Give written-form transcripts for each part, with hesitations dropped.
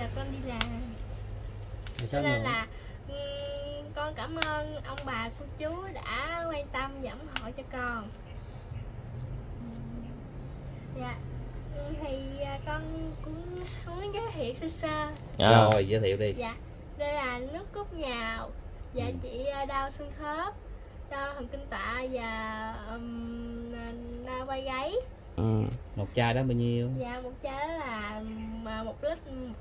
là con đi làm. Cho nên là con cảm ơn ông bà cô chú đã quan tâm và ủng hộ cho con. Dạ. Thì con cũng muốn giới thiệu sơ sơ. Rồi giới thiệu đi. Dạ. Đây là nước cốt nhào và trị đau xương khớp, đau thần kinh tọa và đau vai gáy. Một chai đó bao nhiêu? Dạ một chai đó là 1 lít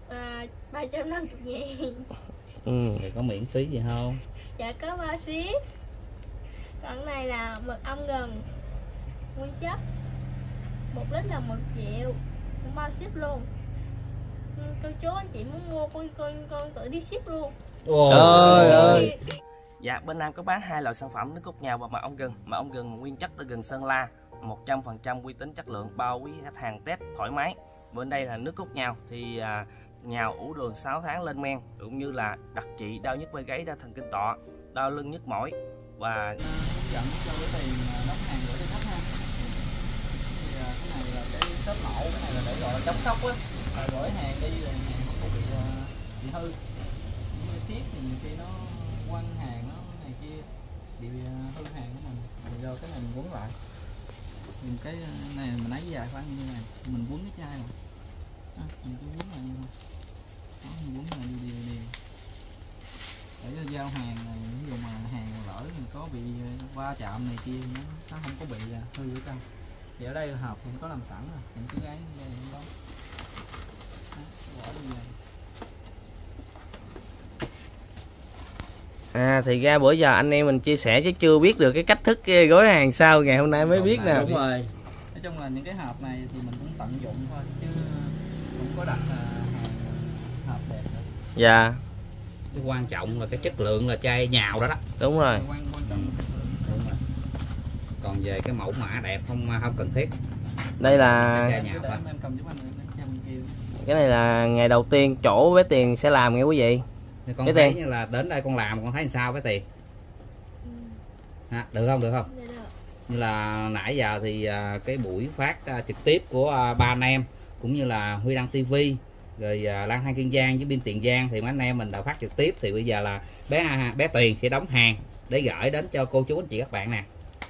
350.000. Rồi có miễn phí gì không? Dạ có bao ship. Còn này là mật ong gừng nguyên chất, 1 lít là 1 triệu, cũng bao ship luôn. Cô chú anh chị muốn mua con tự đi ship luôn. Trời ơi. Dạ, bên Nam có bán 2 loại sản phẩm nước cốt nhào và mật ong gừng. Mật ong gừng nguyên chất từ gừng Sơn La, 100% uy tín chất lượng, bao quý khách hàng test thoải mái. Bên đây là nước cốt nhào thì nhào ủ đường 6 tháng lên men, cũng như là đặc trị đau nhức vai gáy, đau thần kinh tọa, đau lưng nhức mỏi và dẫn cho cái tiền đóng hàng gửi cho khách ha. Thì cái này là cái shop mẫu, cái này là để gọi là chống sốc á, gửi hàng đi rồi hàng không có bị hư. Như ship thì nhiều khi nó quăng hàng nó này kia bị hư hàng của mình, do cái này mình quấn lại. Dùng cái này mình lấy dài khoảng như này, mình quấn cái chai này, mình cứ quấn lại như này, đó, mình quấn lại đều để cho giao hàng này, ví dụ mà hàng lỡ mình có bị va chạm này kia nó không có bị hư ở trong. Thì ở đây hộp cũng có làm sẵn rồi, mình cứ gắn đây không có. Bỏ đi này. thì ra bữa giờ anh em mình chia sẻ chứ chưa biết được cái cách thức gói hàng sao, ngày hôm nay mới biết nè. Đúng rồi. Nói chung là những cái hộp này thì mình cũng tận dụng thôi chứ không có đặt hàng hộp đẹp nữa. Dạ. Cái quan trọng là cái chất lượng là chai nhào đó đó. Đúng rồi. Quan trọng là chất lượng. Đúng rồi. Còn về cái mẫu mã đẹp không cần thiết. Đây là chai nhào thôi. Em cầm giúp anh kia. Cái này là ngày đầu tiên chỗ Bé Tiền sẽ làm nghe quý vị. Thì con Bé thấy Tiền. như là đến đây con làm con thấy sao Bé Tiền? Được không? Được không? Dạ được. Như là nãy giờ thì cái buổi phát trực tiếp của ba anh em cũng như là Huy Đăng TV rồi Lang Thang Kiên Giang với Biên Tiền Giang thì mấy anh em mình đã phát trực tiếp, thì bây giờ là bé Tuyền sẽ đóng hàng để gửi đến cho cô chú anh chị các bạn nè.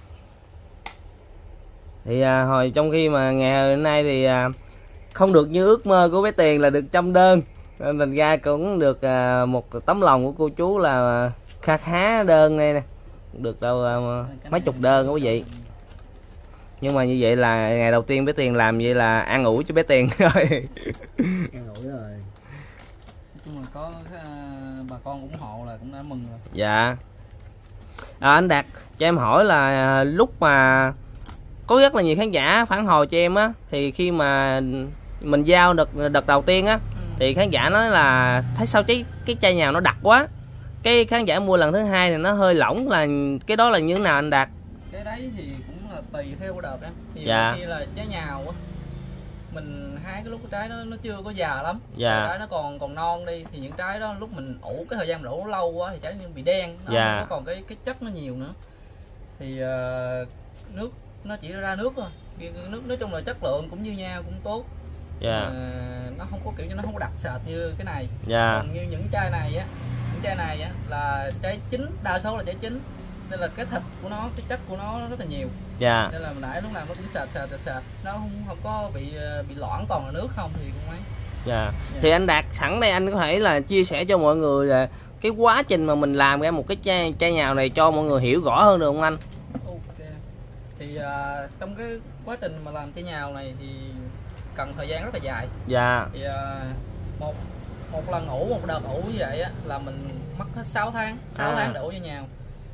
Thì hồi trong khi mà ngày hôm nay thì không được như ước mơ của Bé Tiền là được 100 đơn, nên thành ra cũng được một tấm lòng của cô chú là khá đơn này nè, được đâu mấy chục đơn đó quý vị. Nhưng mà như vậy là ngày đầu tiên Bé Tiền làm vậy là an ủi cho Bé Tiền rồi. An ủi rồi. Nói chung là có bà con ủng hộ là cũng đã mừng rồi. Dạ. Anh Đạt cho em hỏi là lúc mà có rất là nhiều khán giả phản hồi cho em á, thì khi mà mình giao đợt đầu tiên á thì khán giả nói là thấy sao cái chai nhào nó đặc quá, cái khán giả mua lần thứ hai thì nó hơi lỏng, là cái đó là như thế nào anh Đạt? Cái đấy thì cũng là tùy theo đợt em. Thì dạ. Khi là trái nhào á, mình hái cái lúc cái trái nó chưa có già lắm, dạ. Trái nó còn non đi thì những trái đó lúc mình ủ cái thời gian mình ủ lâu quá thì trái nó bị đen, dạ. nó còn cái chất nó nhiều nữa. Thì nước nó chỉ ra nước thôi, nước nói chung là chất lượng cũng như nhau, cũng tốt. Dạ. Nó không có kiểu như nó không có đặc sệt như cái này. Dạ. Còn như những chai này á là trái chín, đa số là trái chín, nên là cái thịt của nó, cái chất của nó rất là nhiều. Dạ. Nên là nãy lúc nào nó cũng sệt, nó không có bị loãng, còn là nước không thì cũng mấy. Dạ. Thì anh Đạt sẵn đây anh có thể là chia sẻ cho mọi người là cái quá trình mà mình làm ra một cái chai nhào này cho mọi người hiểu rõ hơn được không anh? Ok. Thì trong cái quá trình mà làm chai nhào này thì cần thời gian rất là dài. Dạ. Thì một lần ủ, một đợt ủ như vậy á là mình mất hết 6 tháng, 6 tháng để ủ cho nhào.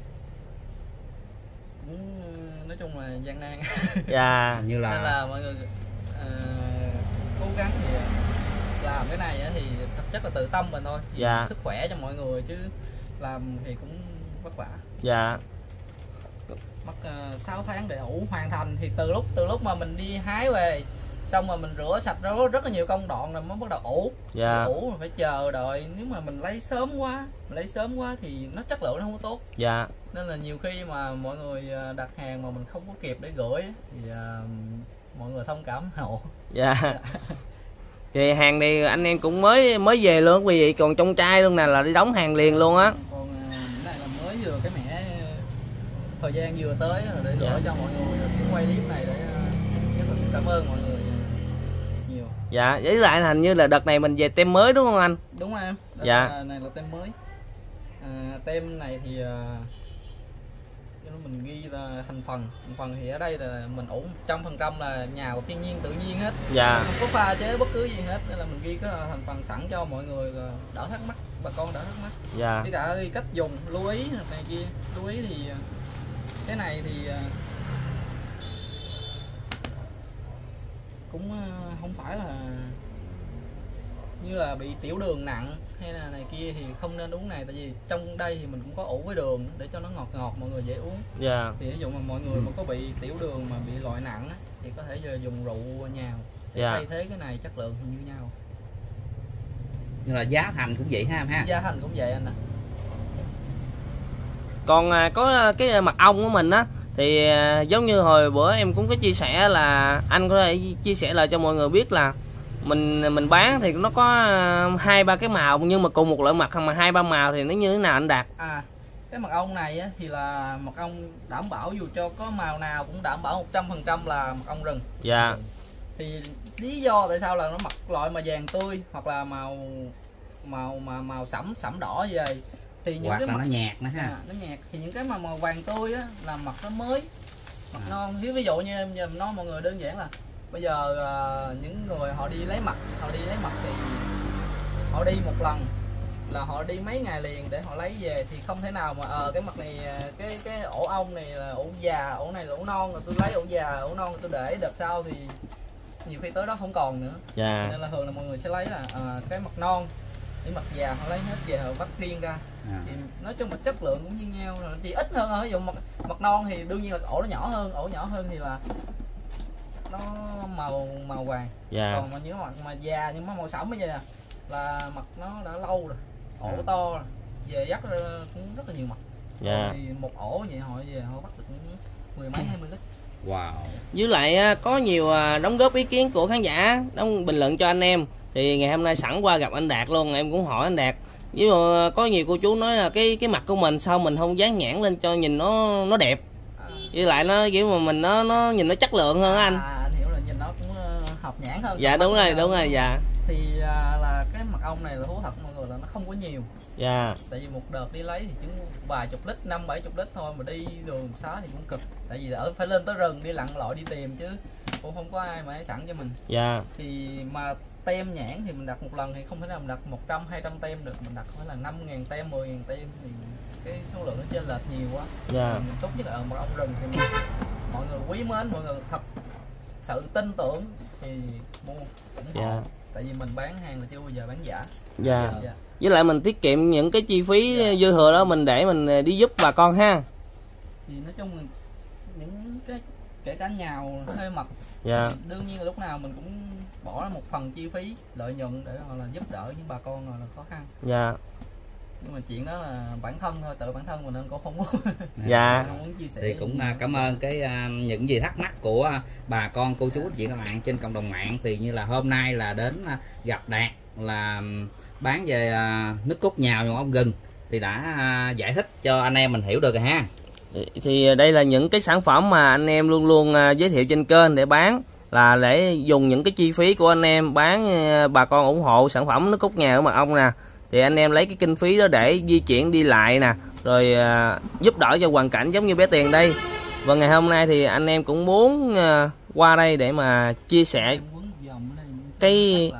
Nói chung là gian nan. Dạ. Như là nên là mọi người cố gắng thì làm cái này thì thật chất là tự tâm mình thôi, dạ. Sức khỏe cho mọi người, chứ làm thì cũng vất vả. Dạ. Mất 6 tháng để ủ hoàn thành. Thì từ lúc mà mình đi hái về xong rồi mình rửa sạch rất là nhiều công đoạn rồi mới bắt đầu ủ. Dạ. Ủ mình phải chờ đợi, nếu mà mình lấy sớm quá thì nó chất lượng nó không có tốt. Dạ. Nên là nhiều khi mà mọi người đặt hàng mà mình không có kịp để gửi thì mọi người thông cảm hộ. Dạ. Thì hàng này anh em cũng mới về luôn quý vị, còn trong chai luôn nè, là đi đóng hàng liền luôn á. Còn cái này là mới vừa cái mẻ thời gian vừa tới rồi để gửi cho mọi người cái quay clip này để cảm ơn mọi người nhiều. Dạ, với lại hình như là đợt này mình về tem mới đúng không anh? Đúng rồi em. Dạ. Này là tem mới. Tem này thì mình ghi là thành phần thì ở đây là mình ủ 100% là nhà của thiên nhiên tự nhiên hết. Dạ. Không có pha chế bất cứ gì hết, nên là mình ghi cái thành phần sẵn cho mọi người là đỡ thắc mắc, bà con đỡ thắc mắc. Dạ. Với cả ghi cách dùng, lưu ý này kia. Lưu ý thì cái này thì cũng không phải là như là bị tiểu đường nặng hay là này kia thì không nên uống này, tại vì trong đây thì mình cũng có ủ với đường để cho nó ngọt ngọt mọi người dễ uống. Dạ. Thì ví dụ mà mọi người mà có bị tiểu đường mà bị loại nặng á, thì có thể giờ dùng rượu nhào để thay thế cái này, chất lượng thì như nhau. Nhưng là giá thành cũng vậy ha em ha. Giá thành cũng vậy anh nè. Còn có cái mật ong của mình á, thì giống như hồi bữa em cũng có chia sẻ là anh có thể chia sẻ lại cho mọi người biết là mình bán thì nó có 2-3 cái màu, nhưng mà cùng một loại mật mà 2-3 màu thì nó như thế nào anh Đạt? Cái mật ong này á, thì là mật ong đảm bảo dù cho có màu nào cũng đảm bảo 100% là mật ong rừng. Dạ. Thì lý do tại sao là nó mật loại mà vàng tươi hoặc là màu sẫm đỏ như vậy thì những hoặc cái là mật, nó nhạt nữa ha. nó nhạt, thì những cái mà màu vàng tươi á là mật nó mới, mật non. Ví dụ như em nói mọi người đơn giản là bây giờ những người họ đi lấy mật thì họ đi một lần là họ đi mấy ngày liền để họ lấy về, thì không thể nào mà cái mật này cái ổ ong này là ổ già, ổ này là ổ non, rồi tôi lấy ổ già ổ non rồi tôi để đợt sau thì nhiều khi tới đó không còn nữa. Dạ. Nên là thường là mọi người sẽ lấy là cái mật non, cái mật già họ lấy hết về họ bắt riêng ra. Thì nói chung là chất lượng cũng như nhau, rồi chỉ ít hơn thôi. Ví dụ mật non thì đương nhiên là ổ nó nhỏ hơn thì là nó màu vàng. Dạ. Còn mà những mật mà già nhưng mà màu sẫm bây giờ là mật nó đã lâu rồi, ổ to rồi, về dắt ra cũng rất là nhiều mật. Dạ. Thì một ổ vậy họ về họ bắt được mười mấy 20 lít. Wow. Với lại có nhiều đóng góp ý kiến của khán giả đóng bình luận cho anh em, thì ngày hôm nay sẵn qua gặp anh Đạt luôn, em cũng hỏi anh Đạt. Ví dụ có nhiều cô chú nói là cái mặt của mình sao mình không dán nhãn lên cho nhìn nó đẹp, với lại nó kiểu mà mình nó nhìn nó chất lượng hơn anh. Anh hiểu là nhìn nó cũng hợp nhãn hơn. Dạ đúng rồi dạ. Thì là cái mật ong này là thú thật mọi người là nó không có nhiều. Dạ. Tại vì một đợt đi lấy thì chỉ vài chục lít, 50-70 lít thôi, mà đi đường xá thì cũng cực. Tại vì phải lên tới rừng đi lặn lội đi tìm chứ cũng không có ai mà sẵn cho mình. Dạ. Thì mà tem nhãn thì mình đặt một lần thì không thể nào mình đặt 100-200 tem được, mình đặt phải là 5.000 tem, 10.000 tem thì cái số lượng nó chênh lệch nhiều quá. Dạ. Mình tốt nhất là mật ong rừng thì mọi người quý mến, mọi người thật sự tin tưởng thì mua ủng hộ. Dạ. Tại vì mình bán hàng là chưa bao giờ bán giả. Dạ. Với lại mình tiết kiệm những cái chi phí dư thừa đó mình để mình đi giúp bà con ha. Thì nói chung là những cái kể cả nhào thuê mật, dạ, đương nhiên là lúc nào mình cũng bỏ ra một phần chi phí lợi nhuận để là giúp đỡ những bà con là khó khăn. Dạ. Nhưng mà chuyện đó là bản thân thôi, tự bản thân mình nên cũng không muốn. Dạ. Không muốn chia sẻ. Thì cũng cảm ơn cái những gì thắc mắc của bà con cô chú anh chị các bạn trên cộng đồng mạng. Thì như là hôm nay là đến gặp Đạt là bán về nước cốt nhào trong ong gừng, thì đã giải thích cho anh em mình hiểu được rồi ha. Thì đây là những cái sản phẩm mà anh em luôn luôn giới thiệu trên kênh để bán, là để dùng những cái chi phí của anh em bán bà con ủng hộ sản phẩm nước cốt nhào của mật ong nè. Thì anh em lấy cái kinh phí đó để di chuyển đi lại nè, rồi giúp đỡ cho hoàn cảnh giống như bé Tiền đây. Và ngày hôm nay thì anh em cũng muốn qua đây để mà chia sẻ cái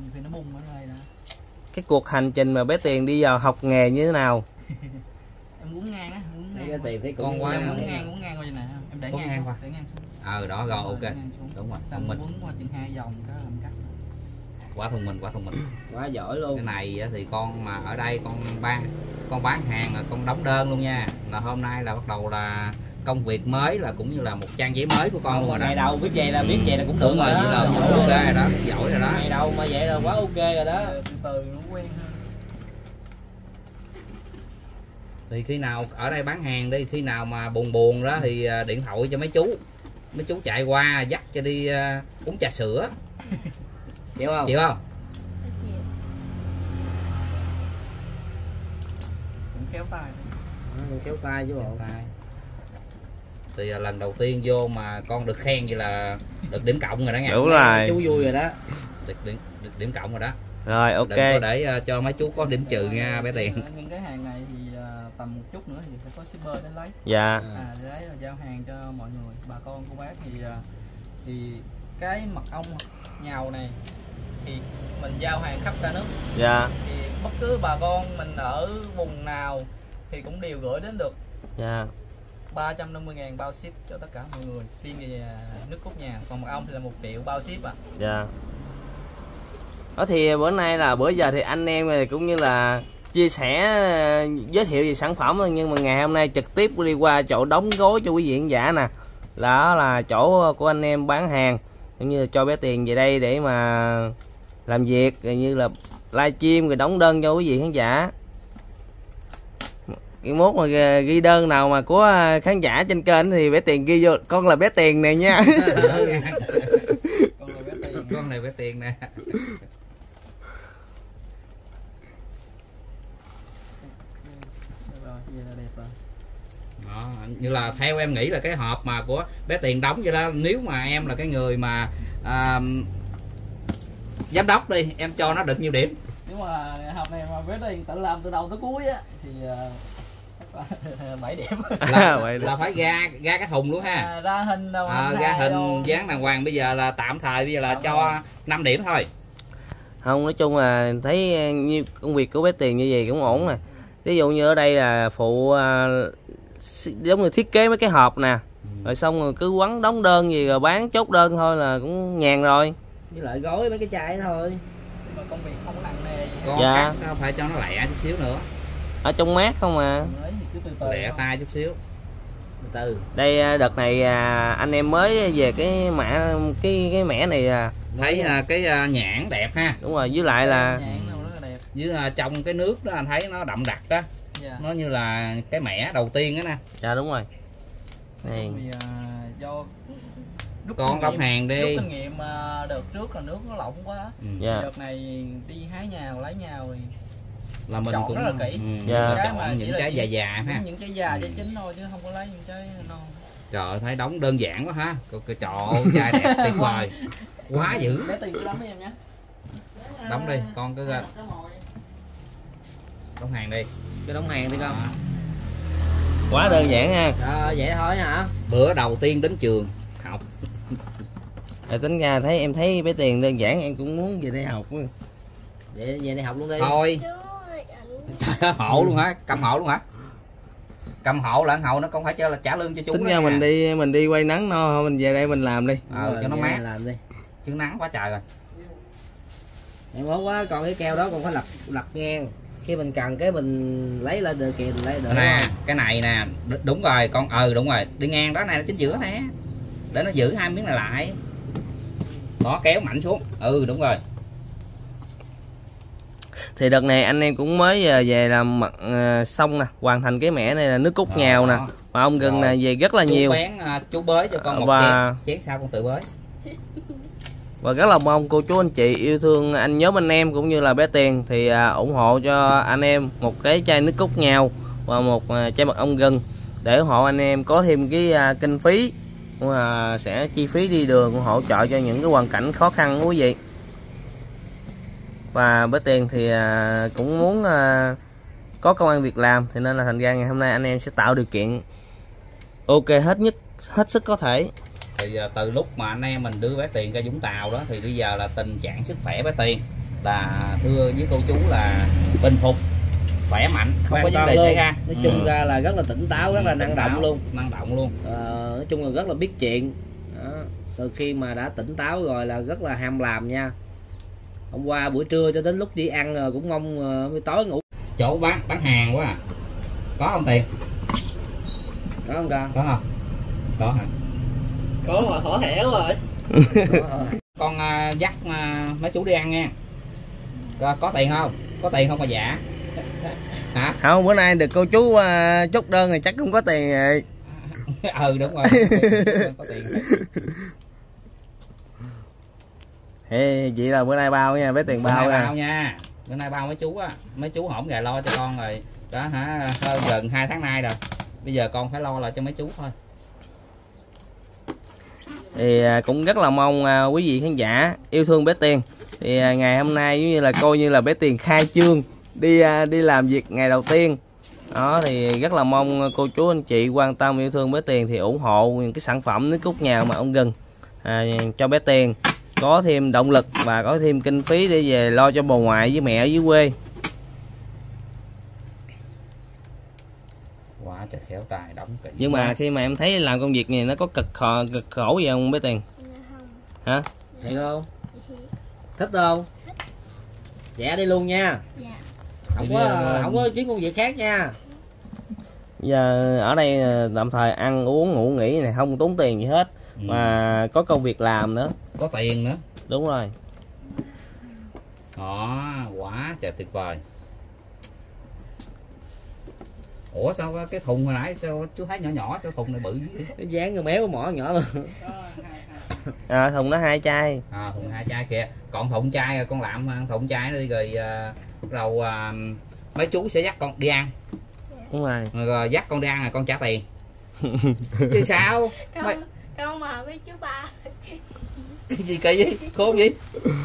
cuộc hành trình mà bé Tiền đi vào học nghề như thế nào. Em muốn ngang á, Cái Tiền thấy con quá muốn ngang qua vậy nè, em để ngang qua, để ngang xuống. Đó rồi, ok. Đúng rồi, thông minh. Quấn qua chừng 2 vòng cái làm cắt. Quá thông minh, quá thông minh. Quá giỏi luôn. Cái này thì con mà ở đây con bán hàng là con đóng đơn luôn nha. Là hôm nay là bắt đầu là công việc mới, là cũng như là một trang giấy mới của con luôn rồi đó. Ngày đầu biết vậy là cũng được rồi, vậy là ok rồi đó, giỏi rồi đó. Ngày đầu mà vậy là quá ok rồi đó. Từ từ nó quen hơn. Thì khi nào ở đây bán hàng đi, khi nào mà buồn đó thì điện thoại cho mấy chú chạy qua dắt cho đi uống trà sữa. Chịu không? kéo tay. Kéo tay chứ bộ. Tay. Thì lần đầu tiên vô mà con được khen vậy là được điểm cộng rồi đó nha. Đúng rồi. Chú vui rồi đó. Được điểm cộng rồi đó. Rồi ok. Đừng có để cho mấy chú có điểm trừ nha bé Tiền. Nhưng cái hàng này thì tầm một chút nữa thì sẽ có shipper đến lấy. Dạ. Để lấy giao hàng cho mọi người, bà con cô bác thì cái mật ong nhào này thì mình giao hàng khắp cả nước. Dạ. Thì bất cứ bà con mình ở vùng nào thì cũng đều gửi đến được. Dạ. 350.000 bao ship cho tất cả mọi người, riêng về nước cốt nhà, còn mật ong thì là 1 triệu bao ship à. Dạ. Đó thì bữa nay là bữa giờ thì anh em này cũng như là chia sẻ giới thiệu về sản phẩm thôi, nhưng mà ngày hôm nay trực tiếp đi qua chỗ đóng gói cho quý vị khán giả nè, là chỗ của anh em bán hàng cũng như là cho bé Tiền về đây để mà làm việc, rồi như là livestream rồi đóng đơn cho quý vị khán giả. Cái mốt mà ghi đơn nào mà của khán giả trên kênh thì bé Tiền ghi vô con là bé Tiền này nha. Con này bé Tiền nè. Đó, như là theo em nghĩ là cái hộp mà của bé Tiền đóng vậy đó, nếu mà em là cái người mà giám đốc đi, em cho nó được nhiêu điểm? Nếu mà hộp này mà bé Tiền tự làm từ đầu tới cuối á thì 7 điểm. Là phải ra cái thùng luôn ha. Ra hình đâu, ra hình dán đàng hoàng. Bây giờ là tạm thời bây giờ là cho 5 điểm thôi. Không, nói chung là thấy như công việc của bé Tiền như vậy cũng ổn nè. Ví dụ như ở đây là phụ giống như thiết kế mấy cái hộp nè, rồi xong rồi cứ quấn đóng đơn gì rồi bán chốt đơn thôi là cũng nhàn rồi. Với lại gói mấy cái chai thôi. Mà công việc không có nặng nề. Con dạ. cắt phải cho nó lẹ chút xíu nữa. Ở trong mát không à. Lẹ tay chút xíu. Từ đây đợt này anh em mới về cái mã cái mẻ này thấy cái nhãn đẹp ha. Đúng rồi, với lại là với trong cái nước đó anh thấy nó đậm đặc đó. Dạ. Nó như là cái mẻ đầu tiên đó nè. Dạ đúng rồi. Này. Vì do con đóng hàng đi. Rút kinh nghiệm đợt trước là nước nó lỏng quá. Dạ. Đợt này đi hái nhào lấy nhào thì là mình chọn cũng rất là kỹ. Dạ. Chọn những trái già già ha. Những trái già trái chín thôi chứ không có lấy những trái non. Trời ơi, thấy đóng đơn giản quá ha. Trời ơi, chai đẹp tuyệt vời. Quá dữ. Để Tiền cứ đóng với em nhé. Đóng đi, con cứ đóng hàng đi. cái đóng hàng đi con. Quá đơn giản ha. Vậy thôi hả? Bữa đầu tiên đến trường học. Tính ra em thấy bé Tiền đơn giản em cũng muốn về đây học. Vậy về đây học luôn đi. Thôi. Trời ơi, hộ luôn hả? Cầm hộ luôn hả? Cầm hộ là hậu nó không phải cho là trả lương cho chú. Tính ra mình đi quay nắng no, mình về đây mình làm đi. Cho nó mát. Làm đi. Chứ nắng quá trời rồi. Em hốt quá, còn cái keo đó còn phải lật ngang. Khi mình cần cái mình lấy lên được kìa, lấy được. Nè, cái này nè, đúng rồi con, đúng rồi, đi ngang đó này, nó chính giữa nè. Để nó giữ hai miếng này lại. Đó, kéo mạnh xuống. Đúng rồi. Thì đợt này anh em cũng mới về làm mặt xong nè, hoàn thành cái mẻ này là nước cốt nhào nè, mà ông gừng này về rất là nhiều. Chú bới cho con một chén sao con tự bới. Và rất là mong cô chú anh chị yêu thương anh nhóm anh em cũng như là bé Tiền thì ủng hộ cho anh em một cái chai nước cốt nhào và một chai mật ong gừng để ủng hộ anh em có thêm cái kinh phí, sẽ chi phí đi đường hỗ trợ cho những cái hoàn cảnh khó khăn của quý vị. Và bé Tiền thì cũng muốn có công ăn việc làm, thì nên là thành ra ngày hôm nay anh em sẽ tạo điều kiện ok hết sức có thể. Thì từ lúc mà anh em mình đưa bé Tiền ra Vũng Tàu đó thì bây giờ là tình trạng sức khỏe bé Tiền là thưa với cô chú là bình phục, khỏe mạnh, không có vấn đề xảy ra. Nói chung ra là rất là tỉnh táo, rất là năng động luôn. Năng động luôn. Nói chung là rất là biết chuyện. Đó. Từ khi mà đã tỉnh táo rồi là rất là ham làm nha. Hôm qua buổi trưa cho đến lúc đi ăn rồi cũng mong buổi tối ngủ. Chỗ bán hàng quá à. Có không Tiền? Có không con? Có không? Có hả? Có mà hổ hẻo rồi. Con dắt mấy chú đi ăn nha. Có tiền không? Có tiền không mà dạ? Hả? Không, bữa nay được cô chú chốt đơn thì chắc cũng có tiền rồi. Đúng rồi. Có tiền. Hey, vậy là bữa nay bao nha, bé Tiền bao nha. Nha. Bữa nay bao mấy chú á, mấy chú hổng gà lo cho con rồi đó hả, gần 2 tháng nay rồi, bây giờ con phải lo là cho mấy chú thôi. Thì cũng rất là mong quý vị khán giả yêu thương bé Tiền thì ngày hôm nay giống như là coi như là bé Tiền khai trương đi làm việc ngày đầu tiên đó, thì rất là mong cô chú anh chị quan tâm yêu thương bé Tiền thì ủng hộ những cái sản phẩm nước cốt nhào mà ông Gừng cho bé Tiền có thêm động lực và có thêm kinh phí để về lo cho bà ngoại với mẹ ở dưới quê. Quá trời khéo tài đóng kỹ. Nhưng mà khi mà em thấy làm công việc này nó có cực khổ gì không bé Tiền? Hả? Thiệt không? Thích không? Dạ đi luôn nha. Dạ. Không có chuyến công việc khác nha. Giờ ở đây tạm thời ăn uống ngủ nghỉ này không tốn tiền gì hết, mà có công việc làm nữa, có tiền nữa. đúng rồi. Đó, quá trời tuyệt vời. Ủa sao cái thùng hồi nãy sao chú thấy nhỏ nhỏ, sao thùng này bự dữ? Cái dáng người méo mỏ nhỏ luôn. Thùng nó 2 chai. Thùng 2 chai kìa. Còn thùng chai rồi con làm thùng chai nó đi rồi đầu mấy chú sẽ dắt con đi ăn. Đúng rồi. Rồi dắt con đi ăn là con trả tiền. Chứ sao? Con mà với chú ba. Cái gì kỳ vậy? Khốn gì?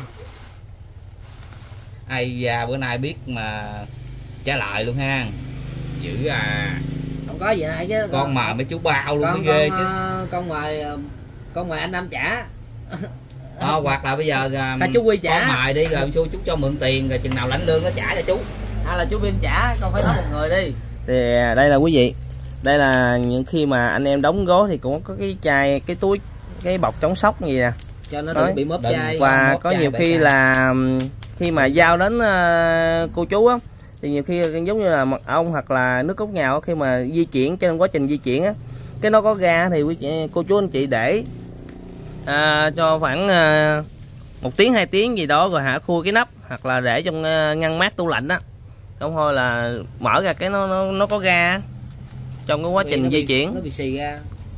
Ai da, bữa nay biết mà trả lời luôn ha. Dữ à. Không có gì nãy chứ. Con mà mấy chú bao luôn mới ghê chứ. Con mời anh Năm trả. Hoặc là bây giờ chú Quy trả. Con mời đi rồi chú cho mượn tiền rồi chừng nào lãnh lương nó trả cho chú. Hay là chú Bim trả, con phải nói một người đi. Thì đây là quý vị, đây là những khi mà anh em đóng gói thì cũng có cái chai, cái túi, cái bọc chống sốc gì nè, cho nó đừng bị móp chai. và có nhiều khi là khi mà giao đến cô chú á, thì nhiều khi giống như là mật ong hoặc là nước cốt nhào, khi mà di chuyển, trong quá trình di chuyển á, cái nó có ga thì cô chú anh chị để cho khoảng 1 tiếng 2 tiếng gì đó rồi hạ khui cái nắp, hoặc là để trong ngăn mát tủ lạnh á, không thôi là mở ra cái nó có ga trong cái quá trình di chuyển, nó bị xì ra.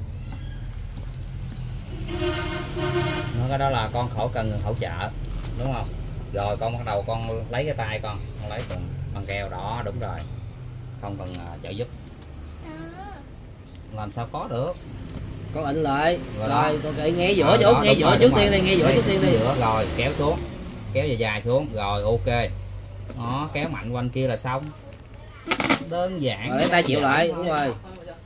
Nó cái đó là con khỏi cần người hỗ trợ, đúng không? Rồi con bắt đầu con lấy cái tay con lấy bằng keo đó, đúng rồi, không cần trợ giúp. Làm sao có được? Con ịnh lại rồi con kể nghe giữa chỗ nghe giữa trước tiên đi, nghe giữa trước tiên đi. Rồi kéo xuống, kéo dài xuống, rồi ok. Đó, kéo mạnh quanh kia là xong. Đơn giản. Rồi lấy tay chịu lại, đúng rồi.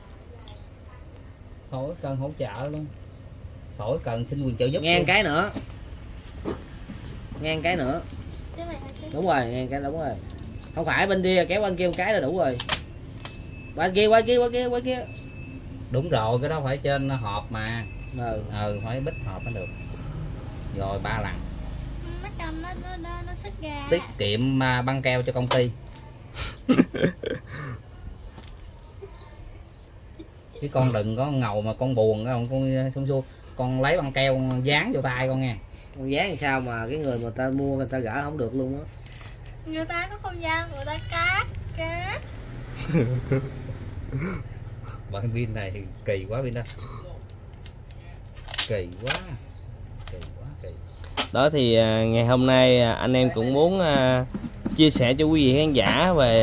Khỏi cần hỗ trợ luôn, khỏi cần xin quyền trợ giúp. Ngang cái nữa, ngang cái nữa. Đúng rồi, ngang cái, đúng rồi. Không phải bên kia, kéo bên kia một cái là đủ rồi. Bên kia, qua kia, qua kia, qua kia. Đúng rồi, cái đó phải trên hộp mà. Phải bích hộp mới được. Rồi 3 lần. Nó xích ra. Tiết kiệm băng keo cho công ty. Chứ con đừng có ngầu mà con buồn đó, con xung xua, con lấy băng keo con dán vô tay con nha. Con dán làm sao mà cái người mà ta mua người ta gỡ không được luôn á. Người ta có không gian, người ta cắt. Bạn pin này thì kỳ quá pin đó. Kỳ quá. Đó thì ngày hôm nay anh em cũng muốn chia sẻ cho quý vị khán giả về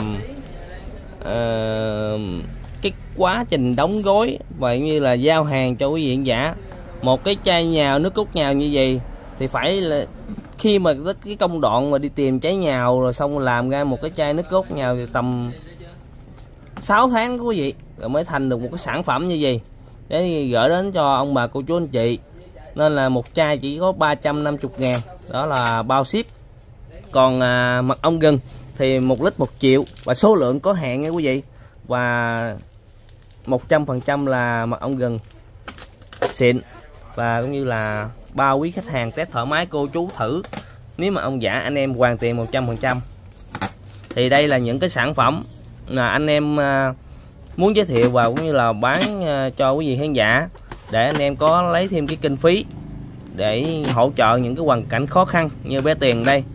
cái quá trình đóng gói và như là giao hàng cho quý vị khán giả. Một cái chai nhào, nước cốt nhào như vậy thì phải là khi mà cái công đoạn mà đi tìm trái nhào rồi xong làm ra một cái chai nước cốt nhào thì tầm 6 tháng quý vị rồi mới thành được một cái sản phẩm như vậy để gửi đến cho ông bà cô chú anh chị. Nên là một chai chỉ có 350.000, đó là bao ship. Còn mật ong gừng thì 1 lít 1 triệu và số lượng có hạn nha quý vị, và 100% là mật ong gừng xịn, và cũng như là bao quý khách hàng test thoải mái cô chú thử. Nếu mà ông giả anh em hoàn tiền 100%. Thì đây là những cái sản phẩm là anh em muốn giới thiệu và cũng như là bán cho quý vị khán giả, để anh em có lấy thêm cái kinh phí để hỗ trợ những cái hoàn cảnh khó khăn như bé Tiền đây.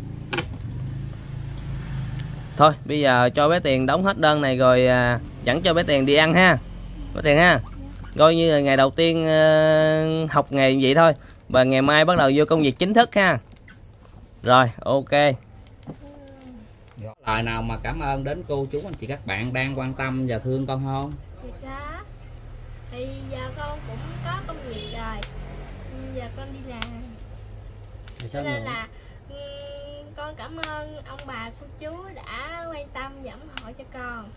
Thôi bây giờ cho bé Tiền đóng hết đơn này rồi dẫn cho bé Tiền đi ăn ha, bé Tiền ha. Coi như là ngày đầu tiên học nghề vậy thôi, và ngày mai bắt đầu vô công việc chính thức ha. Rồi ok. Lời nào mà cảm ơn đến cô chú anh chị các bạn đang quan tâm và thương con không? Thì đó, thì giờ con cũng có công việc rồi, giờ con đi làm, cho nên là con cảm ơn ông bà cô chú đã quan tâm và ủng hộ cho con.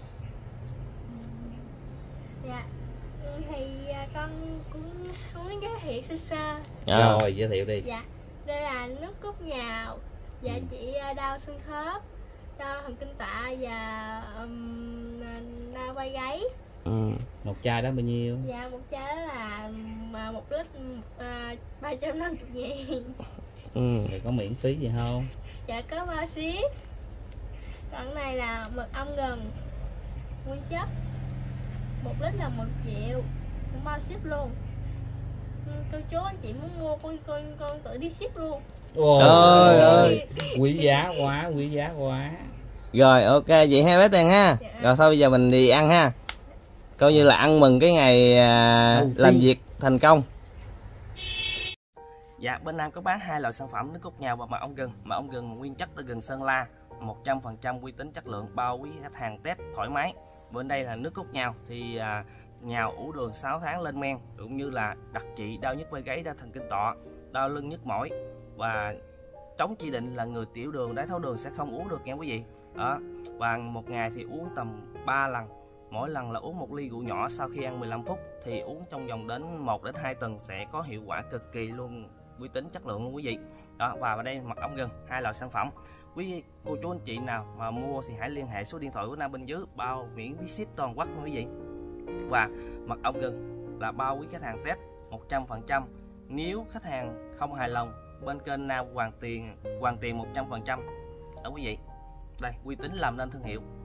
Dạ, thì con cũng muốn giới thiệu sơ sơ. Rồi giới thiệu đi. Dạ, đây là nước cốt nhào và trị đau xương khớp, đau thần kinh tọa và đau vai gáy. Một chai đó bao nhiêu? Dạ, một chai đó là 1 lít 350.000. Rồi có miễn phí gì không? Dạ có bao ship. Còn này là mật ong gừng nguyên chất, 1 lít là 1 triệu, cũng bao ship luôn. Cô chú anh chị muốn mua con tự đi ship luôn. Trời ơi, quý giá quá, quý giá quá. Rồi ok vậy ha bé Tiền ha. Dạ. Rồi sau bây giờ mình đi ăn ha, coi như là ăn mừng cái ngày làm việc thành công. Dạ, bên Nam có bán 2 loại sản phẩm nước cốt nhào và mật ong gừng. Mật ong gừng nguyên chất từ gừng Sơn La, 100% uy tín chất lượng, bao quý khách hàng test thoải mái. Bên đây là nước cốt nhào thì nhào ủ đường 6 tháng lên men, cũng như là đặc trị đau nhức vai gáy, đau thần kinh tọa, đau lưng nhức mỏi, và chống chỉ định là người tiểu đường, đái tháo đường sẽ không uống được nha quý vị. Đó. Và một ngày thì uống tầm 3 lần. Mỗi lần là uống 1 ly rượu nhỏ sau khi ăn 15 phút, thì uống trong vòng đến 1 đến 2 tuần sẽ có hiệu quả cực kỳ luôn, uy tín chất lượng luôn quý vị. Đó, và ở đây mật ong gừng, 2 loại sản phẩm. Quý cô chú anh chị nào mà mua thì hãy liên hệ số điện thoại của Nam bên dưới, bao miễn phí ship toàn quốc nha quý vị. Và mật ong gừng là bao quý khách hàng test 100%. Nếu khách hàng không hài lòng, bên kênh Nam hoàn tiền 100% đó quý vị. Đây, uy tín làm nên thương hiệu.